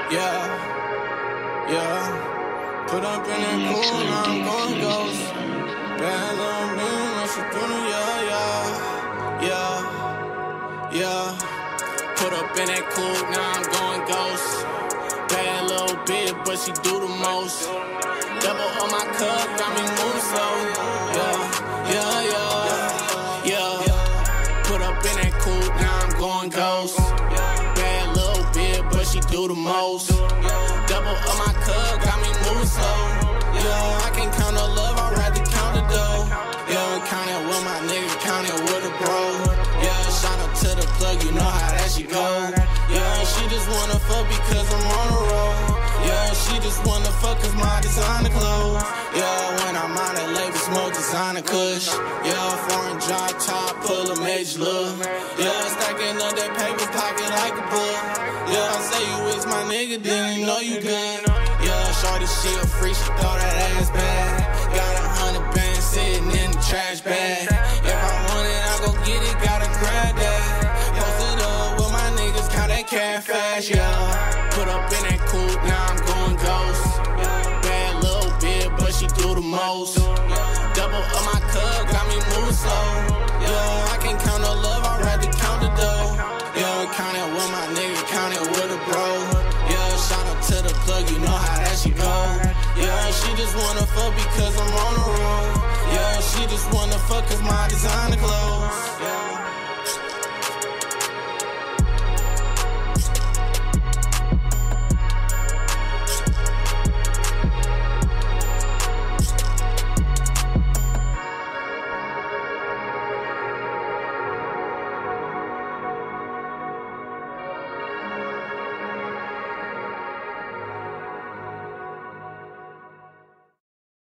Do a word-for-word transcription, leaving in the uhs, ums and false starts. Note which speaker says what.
Speaker 1: Yeah, yeah. Put up in that pool, now I'm going ghost. Bad little man, now she through me, yeah, yeah, yeah, yeah. Put up in that cool, now I'm going ghost. Bad little bitch, but she do the most. Double on my cup, got me moving slow. Yeah, yeah, yeah, yeah. Put up in that cool, now I'm going ghost. Bad little bitch, but she do the most. Double on my cup, got me moving slow. Yeah, I can't count no love, I'd rather count the dough. Yeah, count it with my nigga, count it with a bro. Yeah, shout out to the plug, you know how that shit go. Yeah, she just wanna fuck because I'm on the road. Yeah, she just wanna fuck cause my designer clothes. Yeah, when I'm on that label, smoke designer kush. Yeah, foreign drop top, pull a major look. Yeah, stacking up that paper pocket like a book. Yeah, I say you is my nigga, then you know you good. Yeah, shorty, she a freak, she throw that ass back. Got a hundred bands sitting in the trash bag. If I want it, I go get it, gotta grab that. Post it up with my niggas, count that cash fast, yeah. Put up in that coupe, now I'm going ghost. Bad little bitch, but she do the most. Double up my cup, got me moving slow. Yeah, I can't count no love, I'd rather count the dough. Yeah, count it with my nigga, count it with a bro. Yeah, shout out to the plug, you know how that shit go. Yeah, she just wanna fuck because I'm on the road. Yeah, she just wanna fuck cause my designer clothes. Yeah.